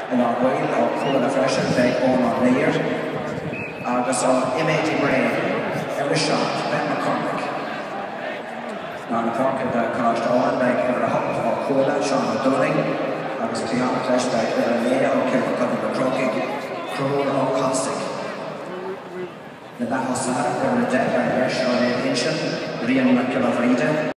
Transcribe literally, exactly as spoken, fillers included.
in our wheel or cool fresh and big on our layer. Agus on Image Brain, every shot, Ben McCormick. Now the park at the cost on like every hop or cola, Sean O'Donoghue. Agus Tiana Flesh back there and Leia or Kevin Cover McCrocky, Cruel or Caustic. The Battle Star, every deck by Air Sean Ancient, Rian McCullough